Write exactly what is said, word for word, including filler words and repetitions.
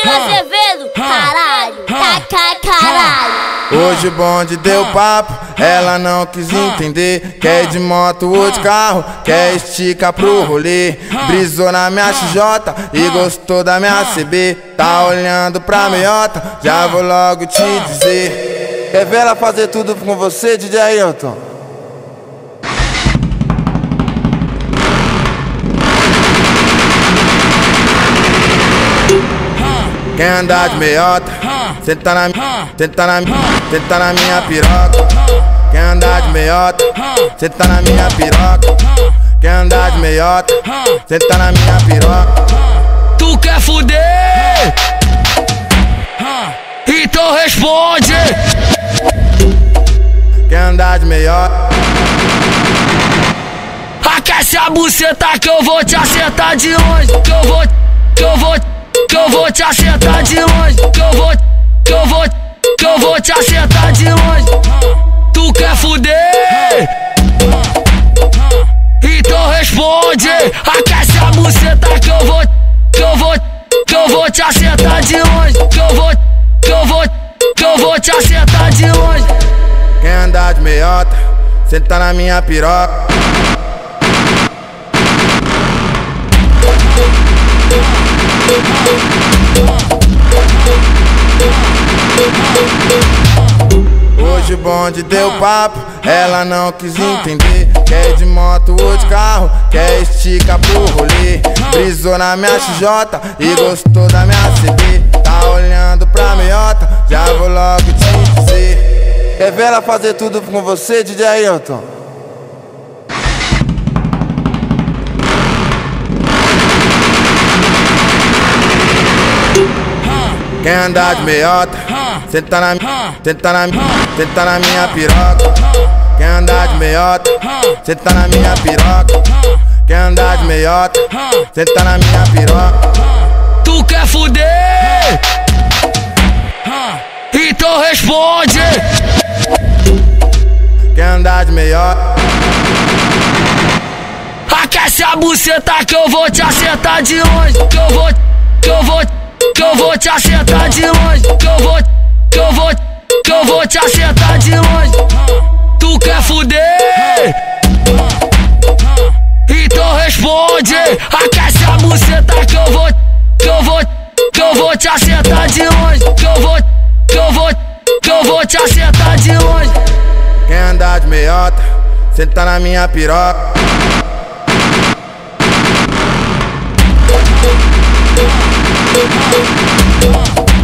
Azevedo, caralho, taca caralho. Hoje o bonde deu papo, ela não quis entender. Quer de moto ou de carro, quer esticar pro rolê. Brisou na minha X J e gostou da minha C B. Tá olhando pra meiota, já vou logo te dizer. Quer ver ela fazer tudo com você, D J Ailton? Quer andar de meiota, senta na, senta na, senta na minha piroca. Quer andar de meiota, senta na minha piroca. Quer andar de meiota, senta na minha piroca. Tu quer fuder? Então responde. Quer andar de meiota? Aquece a buceta que eu vou te acertar de longe. Que eu vou, que eu vou, que eu vou te acertar de longe. Que eu vou, que eu vou, que eu vou te acertar de longe. Tu quer fuder? Então responde. Aquece a buceta que eu vou, que eu vou, que eu vou te acertar de longe. Que eu vou, que eu vou, que eu vou te acertar de longe. Quer andar de meiota, senta na minha piroca. Hoje o bonde deu papo, ela não quis entender. Quer de moto ou de carro, quer esticar pro rolê. Brisou na minha X J e gostou da minha C B. Tá olhando pra meiota, já vou logo te dizer. Quer ver ela fazer tudo com você, D J Ailton? Quer andar de meiota, senta na, senta na, senta na minha piroca. Quer andar de meiota, senta na minha piroca. Quer andar de meiota, senta na minha piroca. Tu quer fuder? Então responde. Quer andar de meiota? Aquece a buceta que eu vou te acertar de longe. Que eu vou, que eu vou, que eu vou te acertar de longe. Que eu vou, que eu vou, que eu vou te acertar de longe. Tu quer fuder? Então responde. Aquece a buceta que eu vou, que eu vou, que eu vou te acertar de longe. Que eu vou, que eu vou, que eu vou te acertar de longe. Quer andar de meiota, senta na minha piroca. Oh,